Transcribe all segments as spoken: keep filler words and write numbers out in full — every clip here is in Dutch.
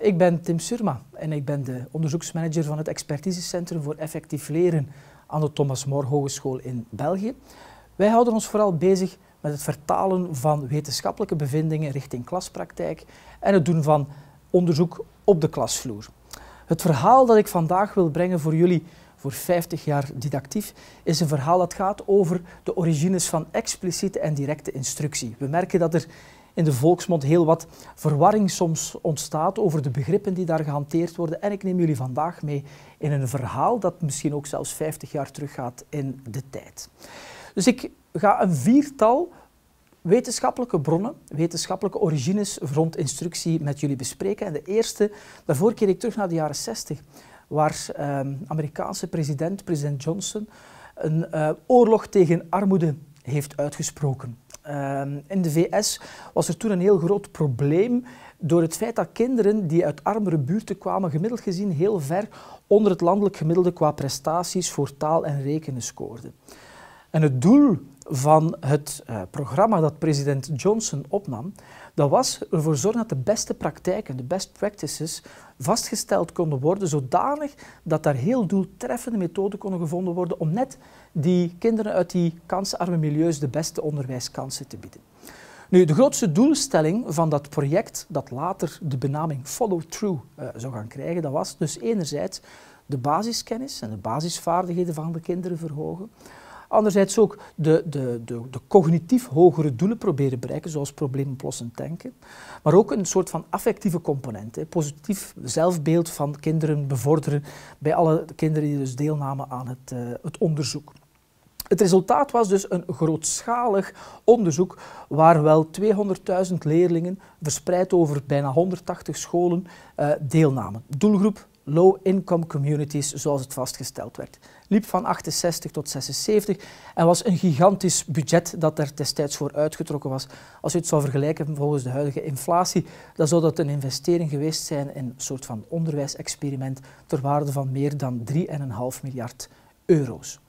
ik ben Tim Surma en ik ben de onderzoeksmanager van het Expertisecentrum voor Effectief Leren aan de Thomas More Hogeschool in België. Wij houden ons vooral bezig met het vertalen van wetenschappelijke bevindingen richting klaspraktijk en het doen van onderzoek op de klasvloer. Het verhaal dat ik vandaag wil brengen voor jullie voor vijftig jaar didactief is een verhaal dat gaat over de origines van expliciete en directe instructie. We merken dat er in de volksmond heel wat verwarring soms ontstaat over de begrippen die daar gehanteerd worden. En ik neem jullie vandaag mee in een verhaal dat misschien ook zelfs vijftig jaar teruggaat in de tijd. Dus ik ga een viertal wetenschappelijke bronnen, wetenschappelijke origines rond instructie met jullie bespreken. En de eerste, daarvoor keer ik terug naar de jaren zestig, waar uh, Amerikaanse president, president Johnson, een uh, oorlog tegen armoede heeft uitgesproken. Uh, in de V S was er toen een heel groot probleem door het feit dat kinderen die uit armere buurten kwamen gemiddeld gezien heel ver onder het landelijk gemiddelde qua prestaties voor taal en rekenen scoorden. En het doel van het uh, programma dat president Johnson opnam, dat was ervoor zorgen dat de beste praktijken, de best practices, vastgesteld konden worden, zodanig dat daar heel doeltreffende methoden konden gevonden worden om net die kinderen uit die kansarme milieus de beste onderwijskansen te bieden. Nu, de grootste doelstelling van dat project, dat later de benaming follow-through uh, zou gaan krijgen, dat was dus enerzijds de basiskennis en de basisvaardigheden van de kinderen verhogen. Anderzijds ook de, de, de, de cognitief hogere doelen proberen bereiken, zoals probleemoplossend denken. Maar ook een soort van affectieve component, hè, positief zelfbeeld van kinderen bevorderen bij alle kinderen die dus deelnamen aan het, uh, het onderzoek. Het resultaat was dus een grootschalig onderzoek waar wel tweehonderdduizend leerlingen verspreid over bijna honderdtachtig scholen uh, deelnamen. Doelgroep low-income communities, zoals het vastgesteld werd. Liep van achtenzestig tot zesenzeventig en was een gigantisch budget dat er destijds voor uitgetrokken was. Als je het zou vergelijken volgens de huidige inflatie, dan zou dat een investering geweest zijn in een soort van onderwijsexperiment ter waarde van meer dan drie komma vijf miljard euro's.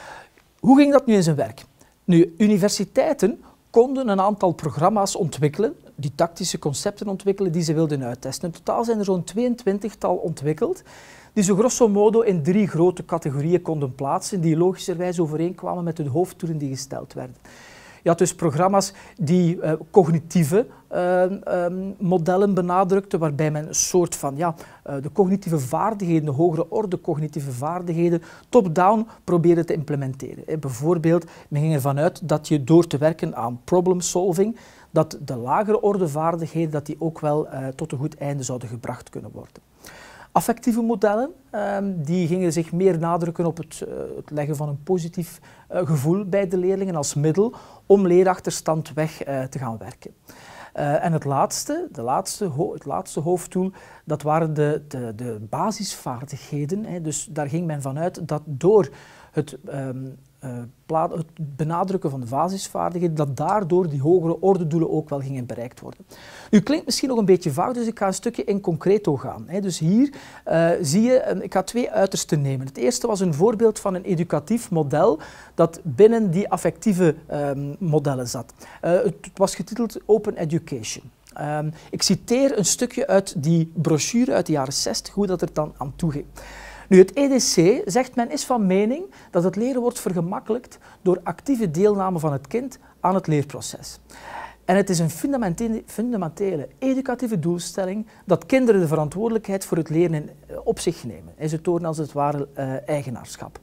Hoe ging dat nu in zijn werk? Nu, universiteiten konden een aantal programma's ontwikkelen, didactische concepten ontwikkelen die ze wilden uittesten. In totaal zijn er zo'n tweeëntwintigtal ontwikkeld, die zo grosso modo in drie grote categorieën konden plaatsen, die logischerwijs overeenkwamen met de hoofddoelen die gesteld werden. Je had dus programma's die uh, cognitieve uh, um, modellen benadrukten, waarbij men een soort van ja, uh, de cognitieve vaardigheden, de hogere orde cognitieve vaardigheden, top-down probeerde te implementeren. Eh, bijvoorbeeld, men ging ervan uit dat je door te werken aan problem solving, dat de lagere orde vaardigheden dat die ook wel uh, tot een goed einde zouden gebracht kunnen worden. Affectieve modellen um, die gingen zich meer nadrukken op het, uh, het leggen van een positief uh, gevoel bij de leerlingen als middel om leerachterstand weg uh, te gaan werken. Uh, en het laatste, de laatste, het laatste hoofddoel, dat waren de, de, de basisvaardigheden. Hè. Dus daar ging men vanuit dat door het, um, uh, het benadrukken van de basisvaardigheden, dat daardoor die hogere ordedoelen ook wel gingen bereikt worden. Nu klinkt misschien nog een beetje vaag, dus ik ga een stukje in concreto gaan. Hè. Dus hier uh, zie je, uh, ik ga twee uitersten nemen. Het eerste was een voorbeeld van een educatief model dat binnen die affectieve um, modellen zat. Uh, het was getiteld Open Education. Um, ik citeer een stukje uit die brochure uit de jaren zestig, hoe dat er dan aan toe ging. Nu, het E D C, zegt men, is van mening dat het leren wordt vergemakkelijkt door actieve deelname van het kind aan het leerproces. En het is een fundamentele, fundamentele educatieve doelstelling dat kinderen de verantwoordelijkheid voor het leren op zich nemen. En ze tonen als het ware uh, eigenaarschap.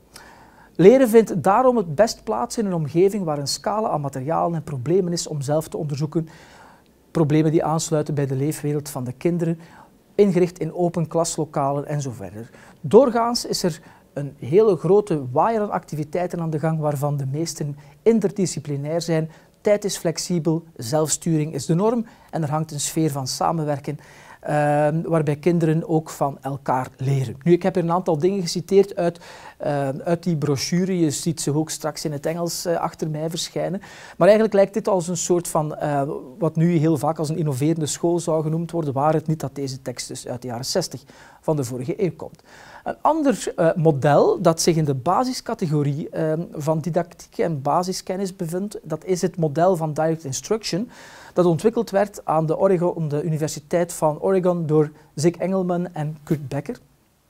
Leren vindt daarom het best plaats in een omgeving waar een scala aan materialen en problemen is om zelf te onderzoeken. Problemen die aansluiten bij de leefwereld van de kinderen, ingericht in open klaslokalen en zo verder. Doorgaans is er een hele grote waaier aan activiteiten aan de gang, waarvan de meesten interdisciplinair zijn. Tijd is flexibel, zelfsturing is de norm en er hangt een sfeer van samenwerken, uh, waarbij kinderen ook van elkaar leren. Nu, ik heb er een aantal dingen geciteerd uit, uh, uit die brochure. Je ziet ze ook straks in het Engels uh, achter mij verschijnen. Maar eigenlijk lijkt dit als een soort van, uh, wat nu heel vaak als een innoverende school zou genoemd worden, waar het niet dat deze tekst dus uit de jaren zestig van de vorige eeuw komt. Een ander uh, model dat zich in de basiscategorie uh, van didactiek en basiskennis bevindt, dat is het model van Direct Instruction, dat ontwikkeld werd aan de, Oregon, de Universiteit van Oregon door Zig Engelman en Kurt Becker.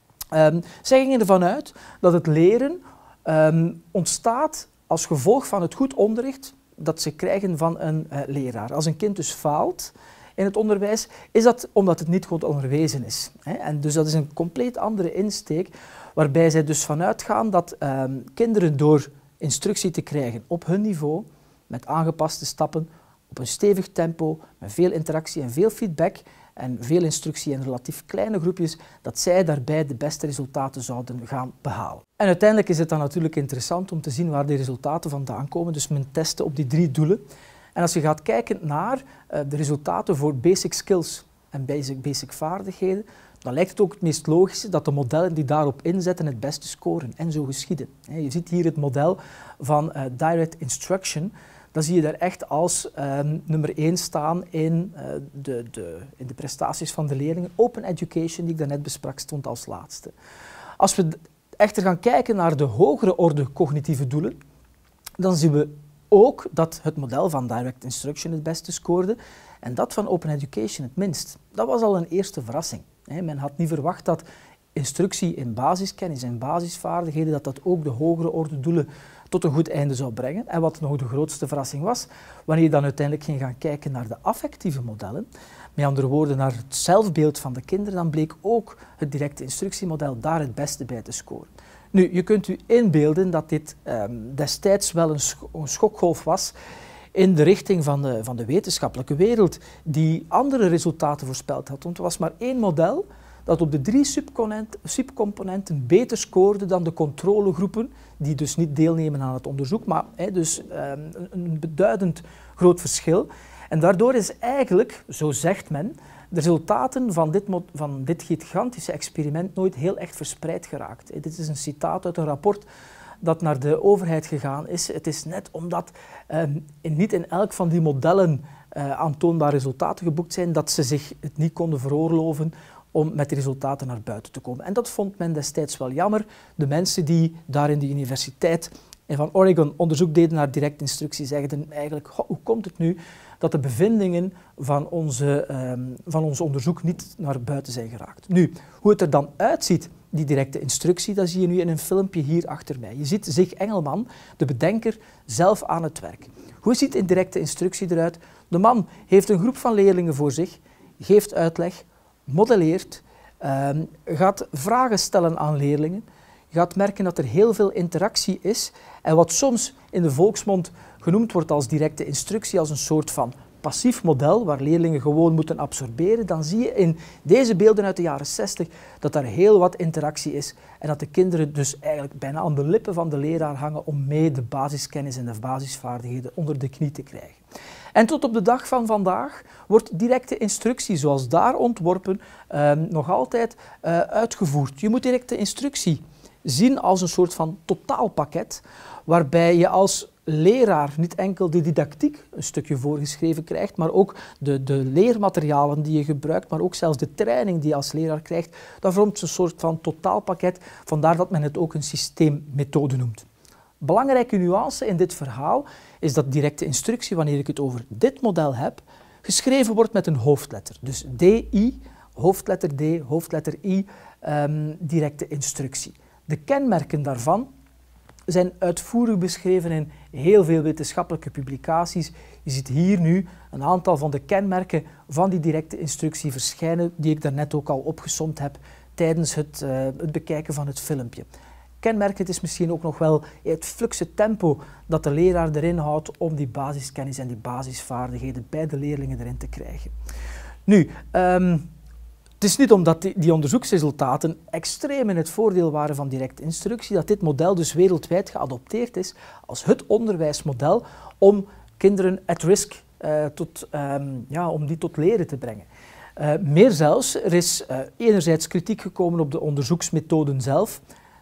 Um, zij gingen ervan uit dat het leren um, ontstaat als gevolg van het goed onderricht dat ze krijgen van een uh, leraar. Als een kind dus faalt in het onderwijs, is dat omdat het niet goed onderwezen is. Hè? En dus dat is een compleet andere insteek, waarbij zij dus vanuit gaan dat um, kinderen door instructie te krijgen op hun niveau, met aangepaste stappen, op een stevig tempo, met veel interactie en veel feedback en veel instructie in relatief kleine groepjes, dat zij daarbij de beste resultaten zouden gaan behalen. En uiteindelijk is het dan natuurlijk interessant om te zien waar die resultaten vandaan komen, dus men testen op die drie doelen. En als je gaat kijken naar uh, de resultaten voor basic skills en basic, basic vaardigheden, dan lijkt het ook het meest logische dat de modellen die daarop inzetten het beste scoren. En zo geschieden. Je ziet hier het model van uh, Direct Instruction. Dan zie je daar echt als um, nummer één staan in, uh, de, de, in de prestaties van de leerlingen. Open Education, die ik daarnet besprak, stond als laatste. Als we echter gaan kijken naar de hogere orde cognitieve doelen, dan zien we ook dat het model van Direct Instruction het beste scoorde en dat van Open Education het minst. Dat was al een eerste verrassing. Men had niet verwacht dat instructie in basiskennis en basisvaardigheden, dat dat ook de hogere orde doelen tot een goed einde zou brengen. En wat nog de grootste verrassing was, wanneer je dan uiteindelijk ging gaan kijken naar de affectieve modellen, met andere woorden naar het zelfbeeld van de kinderen, dan bleek ook het directe instructiemodel daar het beste bij te scoren. Nu, je kunt u inbeelden dat dit um, destijds wel een, sch een schokgolf was in de richting van de, van de wetenschappelijke wereld, die andere resultaten voorspeld had. Want er was maar één model dat op de drie subcomponenten beter scoorde dan de controlegroepen, die dus niet deelnemen aan het onderzoek, maar he, dus um, een beduidend groot verschil. En daardoor is eigenlijk, zo zegt men, de resultaten van dit, van dit gigantische experiment nooit heel echt verspreid geraakt. Dit is een citaat uit een rapport dat naar de overheid gegaan is. Het is net omdat uh, in, niet in elk van die modellen uh, aantoonbare resultaten geboekt zijn, dat ze zich het niet konden veroorloven om met de resultaten naar buiten te komen. En dat vond men destijds wel jammer. De mensen die daar in de universiteit van Oregon onderzoek deden naar direct instructie, zeiden eigenlijk, goh, hoe komt het nu dat de bevindingen van onze, um, van ons onderzoek niet naar buiten zijn geraakt. Nu, hoe het er dan uitziet, die directe instructie, dat zie je nu in een filmpje hier achter mij. Je ziet Zig Engelman, de bedenker, zelf aan het werk. Hoe ziet een directe instructie eruit? De man heeft een groep van leerlingen voor zich, geeft uitleg, modelleert, um, gaat vragen stellen aan leerlingen. Je gaat merken dat er heel veel interactie is en wat soms in de volksmond genoemd wordt als directe instructie, als een soort van passief model waar leerlingen gewoon moeten absorberen, dan zie je in deze beelden uit de jaren zestig dat er heel wat interactie is en dat de kinderen dus eigenlijk bijna aan de lippen van de leraar hangen om mee de basiskennis en de basisvaardigheden onder de knie te krijgen. En tot op de dag van vandaag wordt directe instructie, zoals daar ontworpen, uh, nog altijd uh, uitgevoerd. Je moet directe instructie zien als een soort van totaalpakket, waarbij je als leraar niet enkel de didactiek een stukje voorgeschreven krijgt, maar ook de, de leermaterialen die je gebruikt, maar ook zelfs de training die je als leraar krijgt. Dat vormt een soort van totaalpakket, vandaar dat men het ook een systeemmethode noemt. Belangrijke nuance in dit verhaal is dat directe instructie, wanneer ik het over dit model heb, geschreven wordt met een hoofdletter. Dus D I, hoofdletter D, hoofdletter I, um, directe instructie. De kenmerken daarvan zijn uitvoerig beschreven in heel veel wetenschappelijke publicaties. Je ziet hier nu een aantal van de kenmerken van die directe instructie verschijnen, die ik daarnet ook al opgesomd heb tijdens het, uh, het bekijken van het filmpje. Kenmerkend is misschien ook nog wel het fluxe tempo dat de leraar erin houdt om die basiskennis en die basisvaardigheden bij de leerlingen erin te krijgen. Nu, um, het is niet omdat die, die onderzoeksresultaten extreem in het voordeel waren van directe instructie, dat dit model dus wereldwijd geadopteerd is als het onderwijsmodel om kinderen at risk uh, tot, um, ja, om die tot leren te brengen. Uh, meer zelfs, er is uh, enerzijds kritiek gekomen op de onderzoeksmethoden zelf.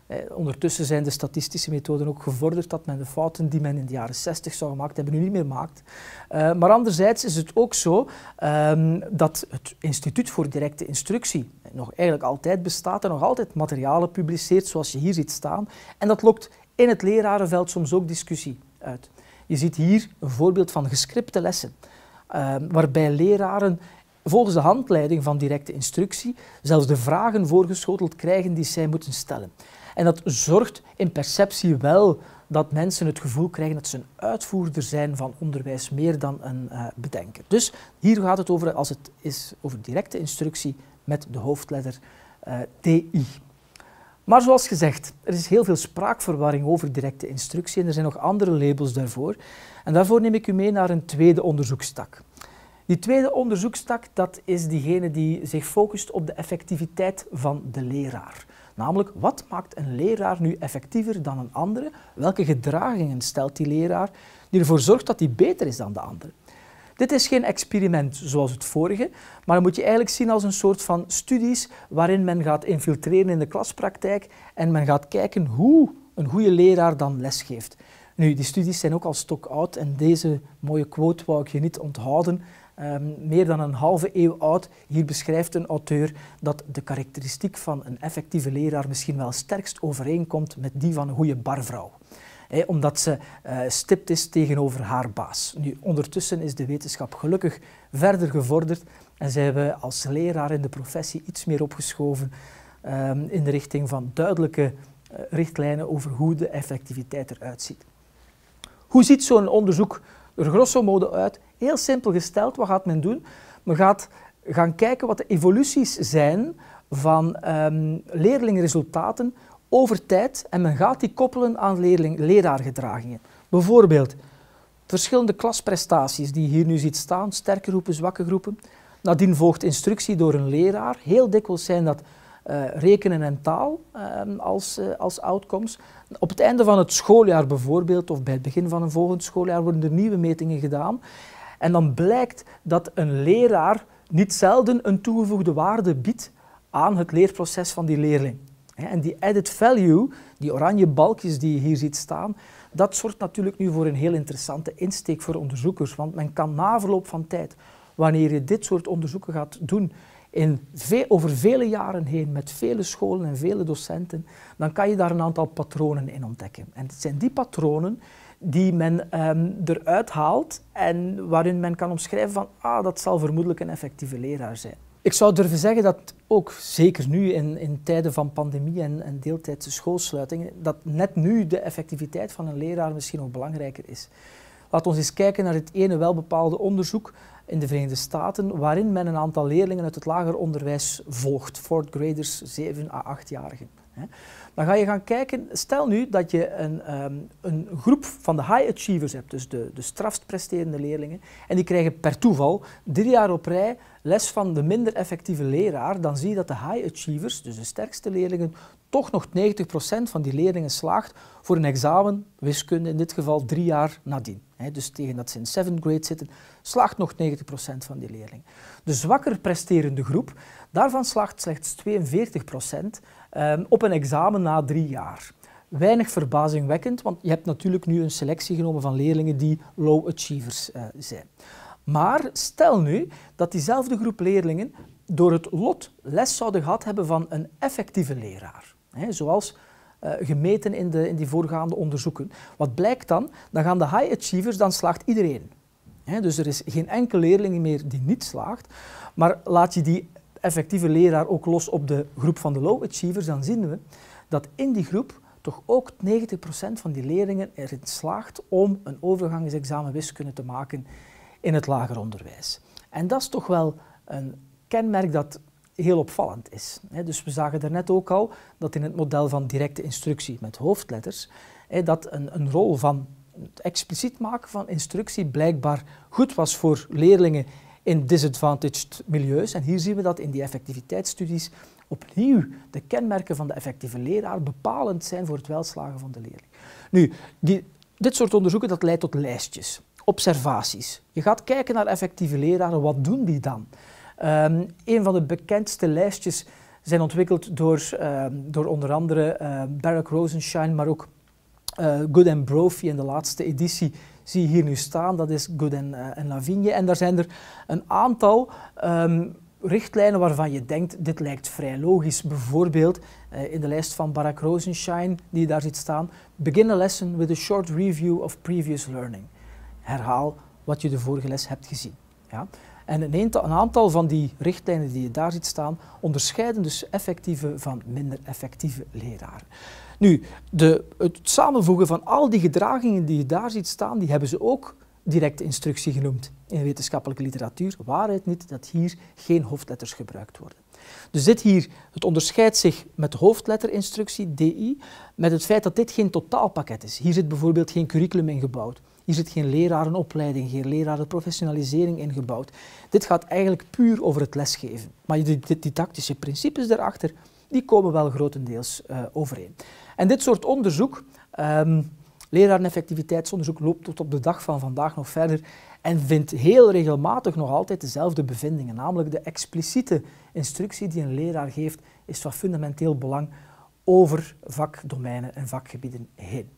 Eh, ondertussen zijn de statistische methoden ook gevorderd dat men de fouten die men in de jaren zestig zou gemaakt hebben nu niet meer maakt. Uh, maar anderzijds is het ook zo um, dat het Instituut voor Directe Instructie nog eigenlijk altijd bestaat en nog altijd materialen publiceert zoals je hier ziet staan. En dat lokt in het lerarenveld soms ook discussie uit. Je ziet hier een voorbeeld van gescripte lessen, uh, waarbij leraren volgens de handleiding van directe instructie zelfs de vragen voorgeschoteld krijgen die zij moeten stellen. En dat zorgt in perceptie wel dat mensen het gevoel krijgen dat ze een uitvoerder zijn van onderwijs, meer dan een uh, bedenker. Dus hier gaat het over, als het is over directe instructie, met de hoofdletter uh, D I. Maar zoals gezegd, er is heel veel spraakverwarring over directe instructie en er zijn nog andere labels daarvoor. En daarvoor neem ik u mee naar een tweede onderzoekstak. Die tweede onderzoekstak, dat is diegene die zich focust op de effectiviteit van de leraar. Namelijk, wat maakt een leraar nu effectiever dan een andere? Welke gedragingen stelt die leraar die ervoor zorgt dat hij beter is dan de andere? Dit is geen experiment zoals het vorige, maar dat moet je eigenlijk zien als een soort van studies waarin men gaat infiltreren in de klaspraktijk en men gaat kijken hoe een goede leraar dan lesgeeft. Nu, die studies zijn ook al stokoud en deze mooie quote wou ik je niet onthouden. Um, meer dan een halve eeuw oud. Hier beschrijft een auteur dat de karakteristiek van een effectieve leraar misschien wel sterkst overeenkomt met die van een goede barvrouw. He, omdat ze uh, stipt is tegenover haar baas. Nu, ondertussen is de wetenschap gelukkig verder gevorderd en zijn we als leraar in de professie iets meer opgeschoven um, in de richting van duidelijke uh, richtlijnen over hoe de effectiviteit eruit ziet. Hoe ziet zo'n onderzoek er grosso modo uit? Heel simpel gesteld, wat gaat men doen? Men gaat gaan kijken wat de evoluties zijn van um, leerlingresultaten over tijd en men gaat die koppelen aan leerling, leraargedragingen. Bijvoorbeeld verschillende klasprestaties die je hier nu ziet staan, sterke groepen, zwakke groepen. Nadien volgt instructie door een leraar. Heel dikwijls zijn dat uh, rekenen en taal um, als, uh, als outcomes. Op het einde van het schooljaar bijvoorbeeld, of bij het begin van een volgend schooljaar, worden er nieuwe metingen gedaan. En dan blijkt dat een leraar niet zelden een toegevoegde waarde biedt aan het leerproces van die leerling. En die added value, die oranje balkjes die je hier ziet staan, dat zorgt natuurlijk nu voor een heel interessante insteek voor onderzoekers. Want men kan na verloop van tijd, wanneer je dit soort onderzoeken gaat doen, in ve- over vele jaren heen met vele scholen en vele docenten, dan kan je daar een aantal patronen in ontdekken. En het zijn die patronen die men um, eruit haalt en waarin men kan omschrijven van ah, dat zal vermoedelijk een effectieve leraar zijn. Ik zou durven zeggen dat ook zeker nu in, in tijden van pandemie en, en deeltijdse schoolsluitingen, dat net nu de effectiviteit van een leraar misschien nog belangrijker is. Laten we eens kijken naar het ene welbepaalde onderzoek in de Verenigde Staten, waarin men een aantal leerlingen uit het lager onderwijs volgt, fourth graders, zeven à achtjarigen. Dan ga je gaan kijken, stel nu dat je een, um, een groep van de high achievers hebt, dus de, de strafst presterende leerlingen, en die krijgen per toeval drie jaar op rij les van de minder effectieve leraar, dan zie je dat de high achievers, dus de sterkste leerlingen, toch nog negentig procent van die leerlingen slaagt voor een examen, wiskunde in dit geval, drie jaar nadien. He, dus tegen dat ze in seventh grade zitten, slaagt nog negentig procent van die leerlingen. De zwakker presterende groep, daarvan slaagt slechts tweeënveertig procent um, op een examen na drie jaar. Weinig verbazingwekkend, want je hebt natuurlijk nu een selectie genomen van leerlingen die low achievers uh, zijn. Maar stel nu dat diezelfde groep leerlingen door het lot les zouden gehad hebben van een effectieve leraar. He, zoals uh, gemeten in, de, in die voorgaande onderzoeken. Wat blijkt dan? Dan gaan de high achievers, dan slaagt iedereen. He, dus er is geen enkele leerling meer die niet slaagt. Maar laat je die effectieve leraar ook los op de groep van de low achievers, dan zien we dat in die groep toch ook negentig procent van die leerlingen erin slaagt om een overgangsexamen wiskunde te maken in het lager onderwijs. En dat is toch wel een kenmerk dat heel opvallend is. Dus we zagen daarnet ook al dat in het model van directe instructie met hoofdletters, dat een, een rol van het expliciet maken van instructie blijkbaar goed was voor leerlingen in disadvantaged milieus. En hier zien we dat in die effectiviteitsstudies opnieuw de kenmerken van de effectieve leraar bepalend zijn voor het welslagen van de leerling. Nu, die, dit soort onderzoeken dat leidt tot lijstjes, observaties. Je gaat kijken naar effectieve leraren, wat doen die dan? Um, een van de bekendste lijstjes zijn ontwikkeld door, uh, door onder andere uh, Barak Rosenshine, maar ook uh, Good and Brophy in de laatste editie zie je hier nu staan. Dat is Good and, uh, and Lavigne. En daar zijn er een aantal um, richtlijnen waarvan je denkt, dit lijkt vrij logisch. Bijvoorbeeld uh, in de lijst van Barak Rosenshine, die je daar ziet staan, begin a lesson with a short review of previous learning. Herhaal wat je de vorige les hebt gezien. Ja? En een, eental, een aantal van die richtlijnen die je daar ziet staan, onderscheiden dus effectieve van minder effectieve leraren. Nu, de, het samenvoegen van al die gedragingen die je daar ziet staan, die hebben ze ook directe instructie genoemd in wetenschappelijke literatuur. Waarheid niet dat hier geen hoofdletters gebruikt worden. Dus dit hier, het onderscheidt zich met de hoofdletterinstructie, D I, met het feit dat dit geen totaalpakket is. Hier zit bijvoorbeeld geen curriculum ingebouwd. Hier zit geen lerarenopleiding, geen lerarenprofessionalisering ingebouwd. Dit gaat eigenlijk puur over het lesgeven. Maar de didactische principes daarachter, die komen wel grotendeels uh, overeen. En dit soort onderzoek, um, lerareneffectiviteitsonderzoek, loopt tot op de dag van vandaag nog verder en vindt heel regelmatig nog altijd dezelfde bevindingen. Namelijk de expliciete instructie die een leraar geeft, is van fundamenteel belang over vakdomeinen en vakgebieden heen.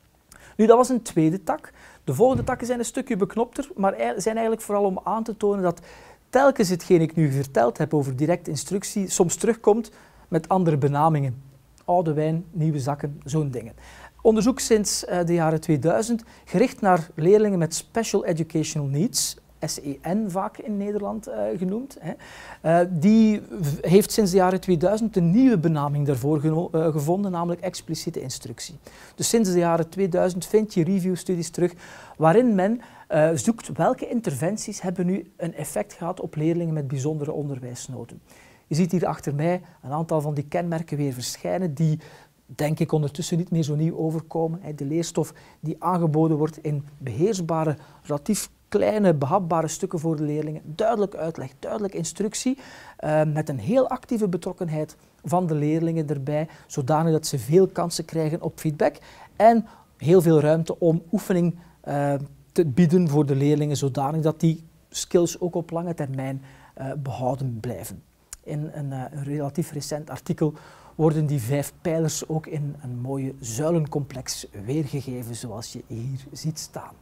Nu, dat was een tweede tak. De volgende takken zijn een stukje beknopter, maar zijn eigenlijk vooral om aan te tonen dat telkens hetgeen ik nu verteld heb over directe instructie soms terugkomt met andere benamingen. Oude wijn, nieuwe zakken, zo'n dingen. Onderzoek sinds uh, de jaren tweeduizend, gericht naar leerlingen met Special Educational Needs, S E N vaak in Nederland uh, genoemd. Hè. Uh, die heeft sinds de jaren tweeduizend een nieuwe benaming daarvoor ge uh, gevonden, namelijk expliciete instructie. Dus sinds de jaren tweeduizend vind je reviewstudies terug waarin men uh, zoekt welke interventies hebben nu een effect gehad op leerlingen met bijzondere onderwijsnoden. Je ziet hier achter mij een aantal van die kenmerken weer verschijnen die, denk ik, ondertussen niet meer zo nieuw overkomen. De leerstof die aangeboden wordt in beheersbare, relatief kleine, behapbare stukken voor de leerlingen. Duidelijk uitleg, duidelijk instructie, uh, met een heel actieve betrokkenheid van de leerlingen erbij, zodanig dat ze veel kansen krijgen op feedback en heel veel ruimte om oefening uh, te bieden voor de leerlingen, zodanig dat die skills ook op lange termijn uh, behouden blijven. In een, uh, een relatief recent artikel worden die vijf pijlers ook in een mooie zuilencomplex weergegeven, zoals je hier ziet staan.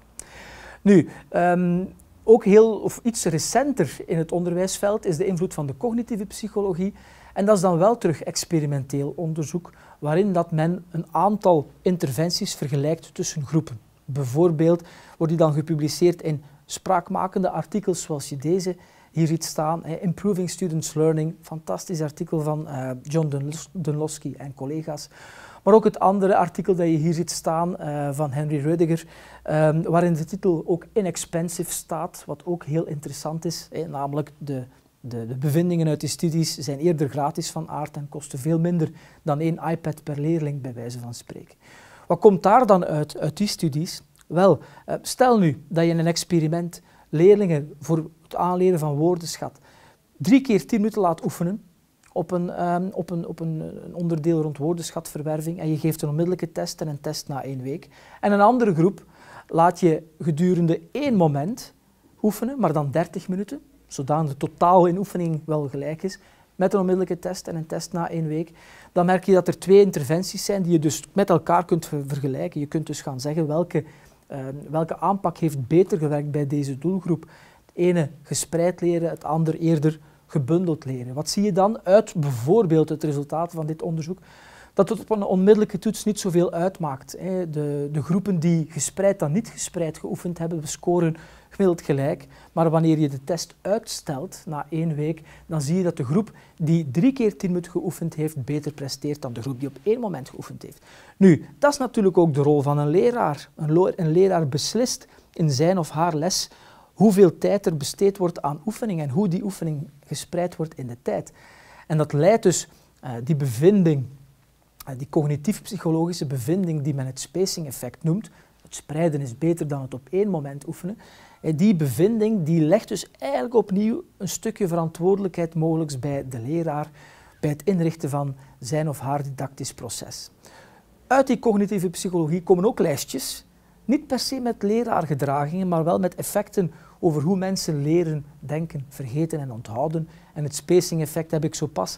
Nu, um, ook heel, of iets recenter in het onderwijsveld is de invloed van de cognitieve psychologie. En dat is dan wel terug experimenteel onderzoek, waarin dat men een aantal interventies vergelijkt tussen groepen. Bijvoorbeeld wordt die dan gepubliceerd in spraakmakende artikels zoals je deze hier ziet staan, eh, Improving Students' Learning, fantastisch artikel van uh, John Dunlosky en collega's. Maar ook het andere artikel dat je hier ziet staan uh, van Henry Rudiger, um, waarin de titel ook inexpensive staat, wat ook heel interessant is, eh, namelijk de, de, de bevindingen uit die studies zijn eerder gratis van aard en kosten veel minder dan één iPad per leerling, bij wijze van spreken. Wat komt daar dan uit, uit die studies? Wel, uh, stel nu dat je in een experiment leerlingen voor het aanleren van woordenschat drie keer tien minuten laat oefenen op een, um, op een, op een, een onderdeel rond woordenschatverwerving en je geeft een onmiddellijke test en een test na één week. En een andere groep laat je gedurende één moment oefenen, maar dan dertig minuten, zodat de totaal in oefening wel gelijk is, met een onmiddellijke test en een test na één week. Dan merk je dat er twee interventies zijn die je dus met elkaar kunt vergelijken. Je kunt dus gaan zeggen welke Uh, welke aanpak heeft beter gewerkt bij deze doelgroep. Het ene gespreid leren, het andere eerder gebundeld leren. Wat zie je dan uit bijvoorbeeld het resultaat van dit onderzoek? Dat het op een onmiddellijke toets niet zoveel uitmaakt. Hè. De, de groepen die gespreid dan niet gespreid geoefend hebben, scoren gemiddeld gelijk. Maar wanneer je de test uitstelt na één week, dan zie je dat de groep die drie keer tien minuten geoefend heeft, beter presteert dan de groep die op één moment geoefend heeft. Nu, dat is natuurlijk ook de rol van een leraar. Een, een leraar beslist in zijn of haar les hoeveel tijd er besteed wordt aan oefening en hoe die oefening gespreid wordt in de tijd. En dat leidt dus, uh, die bevinding, uh, die cognitief-psychologische bevinding die men het spacing effect noemt, het spreiden is beter dan het op één moment oefenen, uh, die bevinding die legt dus eigenlijk opnieuw een stukje verantwoordelijkheid mogelijk bij de leraar, bij het inrichten van zijn of haar didactisch proces. Uit die cognitieve psychologie komen ook lijstjes, niet per se met leraargedragingen, maar wel met effecten over hoe mensen leren, denken, vergeten en onthouden. En het spacing effect heb ik zo pas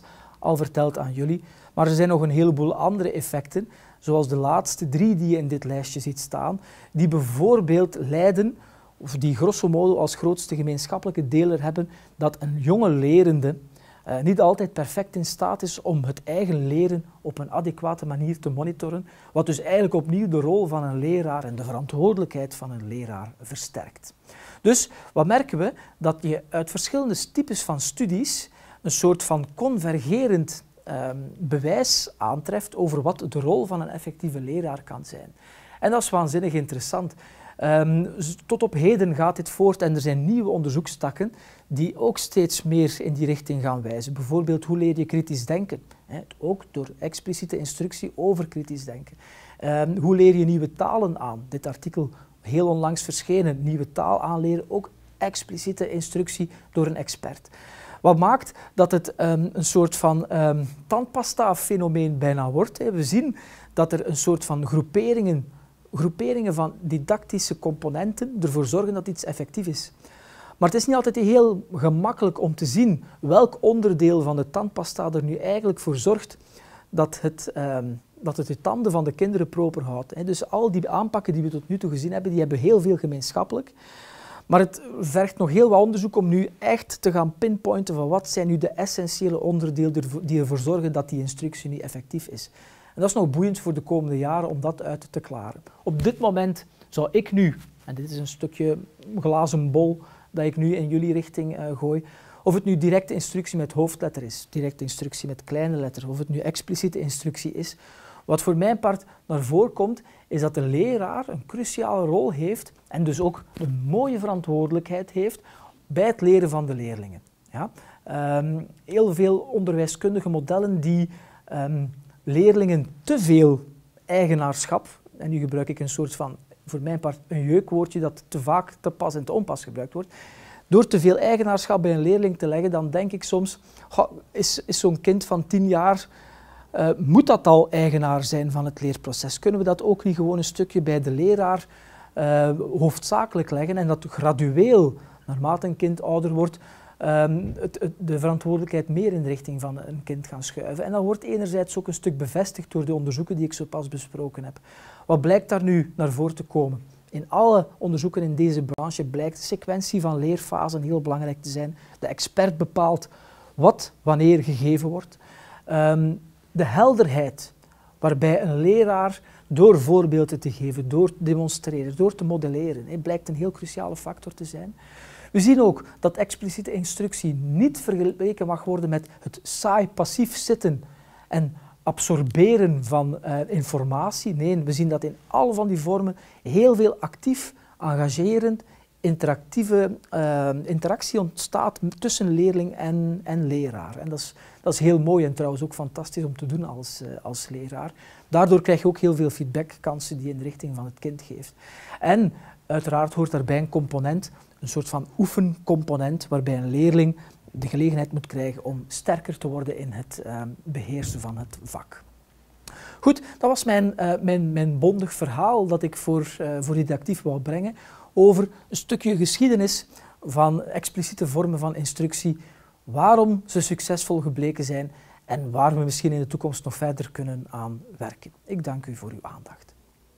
al verteld aan jullie. Maar er zijn nog een heleboel andere effecten, zoals de laatste drie die je in dit lijstje ziet staan, die bijvoorbeeld leiden, of die grosso modo als grootste gemeenschappelijke deler hebben, dat een jonge lerende uh, niet altijd perfect in staat is om het eigen leren op een adequate manier te monitoren, wat dus eigenlijk opnieuw de rol van een leraar en de verantwoordelijkheid van een leraar versterkt. Dus wat merken we? Dat je uit verschillende types van studies een soort van convergerend um, bewijs aantreft over wat de rol van een effectieve leraar kan zijn. En dat is waanzinnig interessant. Um, tot op heden gaat dit voort en er zijn nieuwe onderzoekstakken die ook steeds meer in die richting gaan wijzen. Bijvoorbeeld, hoe leer je kritisch denken? He, ook door expliciete instructie over kritisch denken. Um, hoe leer je nieuwe talen aan? Dit artikel, heel onlangs verschenen, nieuwe taal aanleren, ook expliciete instructie door een expert. Wat maakt dat het um, een soort van um, tandpasta-fenomeen bijna wordt. He. We zien dat er een soort van groeperingen groeperingen van didactische componenten ervoor zorgen dat iets effectief is. Maar het is niet altijd heel gemakkelijk om te zien welk onderdeel van de tandpasta er nu eigenlijk voor zorgt dat het, um, dat het de tanden van de kinderen proper houdt. Dus al die aanpakken die we tot nu toe gezien hebben, die hebben heel veel gemeenschappelijk. Maar het vergt nog heel wat onderzoek om nu echt te gaan pinpointen van wat zijn nu de essentiële onderdelen die ervoor zorgen dat die instructie nu effectief is. En dat is nog boeiend voor de komende jaren om dat uit te klaren. Op dit moment zou ik nu, en dit is een stukje glazen bol dat ik nu in jullie richting uh, gooi, of het nu directe instructie met hoofdletter is, directe instructie met kleine letter, of het nu expliciete instructie is. Wat voor mijn part naar voren komt, is dat de leraar een cruciale rol heeft en dus ook een mooie verantwoordelijkheid heeft bij het leren van de leerlingen. Ja? Um, heel veel onderwijskundige modellen die um, leerlingen te veel eigenaarschap, en nu gebruik ik een soort van, voor mijn part, een jeukwoordje dat te vaak te pas en te onpas gebruikt wordt. Door te veel eigenaarschap bij een leerling te leggen, dan denk ik soms, goh, is, is zo'n kind van tien jaar, uh, moet dat al eigenaar zijn van het leerproces? Kunnen we dat ook niet gewoon een stukje bij de leraar uh, hoofdzakelijk leggen en dat gradueel, naarmate een kind ouder wordt, Um, het, het, de verantwoordelijkheid meer in de richting van een kind gaan schuiven. En dat wordt enerzijds ook een stuk bevestigd door de onderzoeken die ik zo pas besproken heb. Wat blijkt daar nu naar voren te komen? In alle onderzoeken in deze branche blijkt de sequentie van leerfasen heel belangrijk te zijn. De expert bepaalt wat wanneer gegeven wordt. Um, de helderheid waarbij een leraar door voorbeelden te geven, door te demonstreren, door te modelleren, he, blijkt een heel cruciale factor te zijn. We zien ook dat expliciete instructie niet vergeleken mag worden met het saai passief zitten en absorberen van uh, informatie. Nee, we zien dat in alle van die vormen heel veel actief, engagerend, interactieve uh, interactie ontstaat tussen leerling en, en leraar. En dat is, dat is heel mooi en trouwens ook fantastisch om te doen als, uh, als leraar. Daardoor krijg je ook heel veel feedbackkansen die je in de richting van het kind geeft. En uiteraard hoort daarbij een component, een soort van oefencomponent, waarbij een leerling de gelegenheid moet krijgen om sterker te worden in het uh, beheersen van het vak. Goed, dat was mijn, uh, mijn, mijn bondig verhaal dat ik voor, uh, voor didactief wou brengen over een stukje geschiedenis van expliciete vormen van instructie, waarom ze succesvol gebleken zijn en waar we misschien in de toekomst nog verder kunnen aan werken. Ik dank u voor uw aandacht.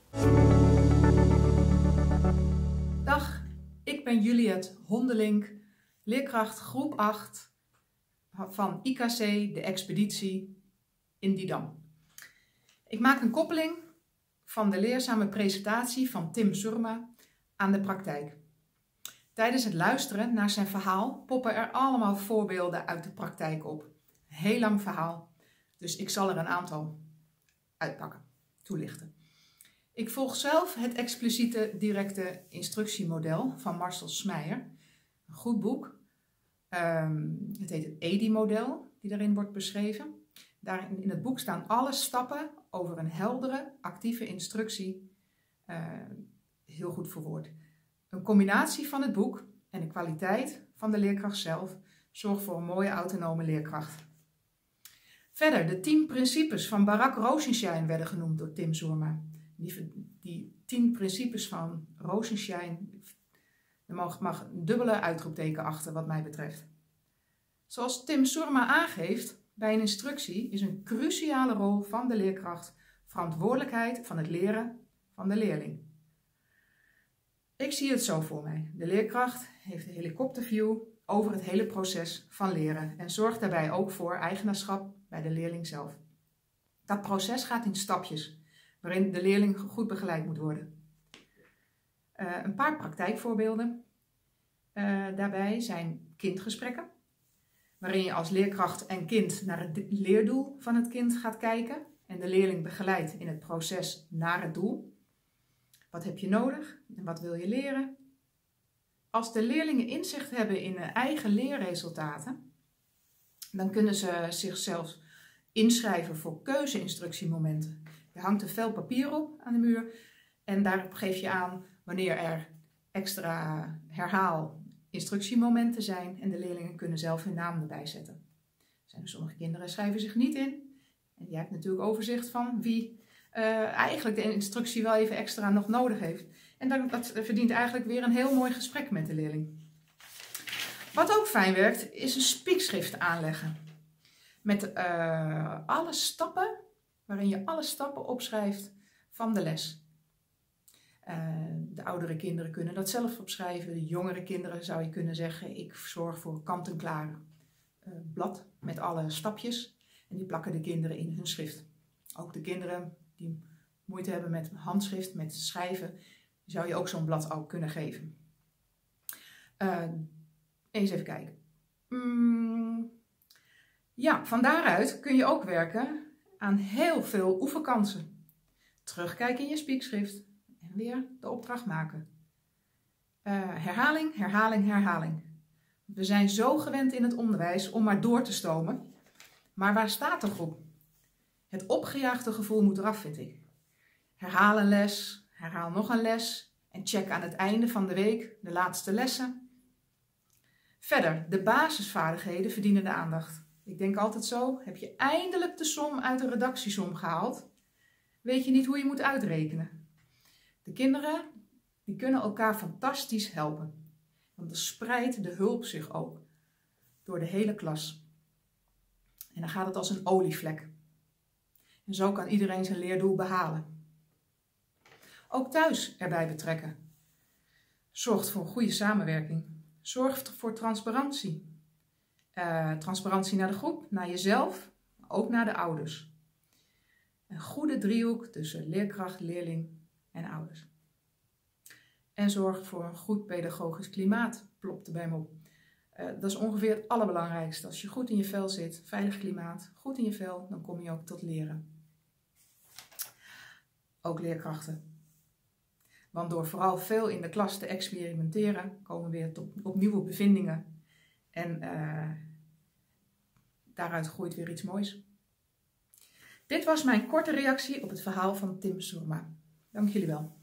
Dag, ik ben Juliette Hondelink, leerkracht groep acht van I K C De Expeditie in Didam. Ik maak een koppeling van de leerzame presentatie van Tim Surma aan de praktijk. Tijdens het luisteren naar zijn verhaal poppen er allemaal voorbeelden uit de praktijk op. Een heel lang verhaal, dus ik zal er een aantal uitpakken, toelichten. Ik volg zelf het expliciete directe instructiemodel van Marcel Smeijer. Een goed boek. Um, het heet het E D I-model, die daarin wordt beschreven. Daarin in het boek staan alle stappen over een heldere, actieve instructie uh, heel goed verwoord. Een combinatie van het boek en de kwaliteit van de leerkracht zelf zorgt voor een mooie autonome leerkracht. Verder, de tien principes van Barak Rosensheim werden genoemd door Tim Surma. Die, die tien principes van Rosensheim, er mag, mag een dubbele uitroepteken achter wat mij betreft. Zoals Tim Surma aangeeft, bij een instructie is een cruciale rol van de leerkracht verantwoordelijkheid van het leren van de leerling. Ik zie het zo voor mij. De leerkracht heeft een helikopterview over het hele proces van leren en zorgt daarbij ook voor eigenaarschap bij de leerling zelf. Dat proces gaat in stapjes, waarin de leerling goed begeleid moet worden. Uh, een paar praktijkvoorbeelden uh, daarbij zijn kindgesprekken, waarin je als leerkracht en kind naar het leerdoel van het kind gaat kijken en de leerling begeleidt in het proces naar het doel. Wat heb je nodig en wat wil je leren? Als de leerlingen inzicht hebben in hun eigen leerresultaten, dan kunnen ze zichzelf inschrijven voor keuzeinstructiemomenten. Je hangt een vel papier op aan de muur en daarop geef je aan wanneer er extra herhaal instructiemomenten zijn en de leerlingen kunnen zelf hun naam erbij zetten. Er zijn sommige kinderen schrijven zich niet in en jij hebt natuurlijk overzicht van wie uh, eigenlijk de instructie wel even extra nog nodig heeft. En dan, dat verdient eigenlijk weer een heel mooi gesprek met de leerling. Wat ook fijn werkt is een spiekschrift aanleggen met uh, alle stappen, waarin je alle stappen opschrijft van de les. Uh, de oudere kinderen kunnen dat zelf opschrijven. De jongere kinderen zou je kunnen zeggen, ik zorg voor kant-en-klaar uh, blad met alle stapjes. En die plakken de kinderen in hun schrift. Ook de kinderen die moeite hebben met handschrift, met schrijven, zou je ook zo'n blad ook kunnen geven. Uh, eens even kijken. Mm, ja, van daaruit kun je ook werken aan heel veel oefenkansen. Terugkijken in je spiekschrift. En weer de opdracht maken. Uh, herhaling, herhaling, herhaling. We zijn zo gewend in het onderwijs om maar door te stomen. Maar waar staat de groep? Het opgejaagde gevoel moet eraf, vind ik. Herhaal een les, herhaal nog een les en check aan het einde van de week de laatste lessen. Verder, de basisvaardigheden verdienen de aandacht. Ik denk altijd zo, heb je eindelijk de som uit de redactiesom gehaald, weet je niet hoe je moet uitrekenen. De kinderen die kunnen elkaar fantastisch helpen, want dan spreidt de hulp zich ook door de hele klas. En dan gaat het als een olievlek. En zo kan iedereen zijn leerdoel behalen. Ook thuis erbij betrekken. Zorgt voor een goede samenwerking. Zorgt voor transparantie. Uh, transparantie naar de groep, naar jezelf, maar ook naar de ouders. Een goede driehoek tussen leerkracht, leerling en ouders. En zorg voor een goed pedagogisch klimaat, plopte bij me op. Uh, dat is ongeveer het allerbelangrijkste. Als je goed in je vel zit, veilig klimaat, goed in je vel, dan kom je ook tot leren. Ook leerkrachten. Want door vooral veel in de klas te experimenteren, komen we weer tot, op nieuwe bevindingen. En uh, daaruit groeit weer iets moois. Dit was mijn korte reactie op het verhaal van Tim Soerma. Dank jullie wel.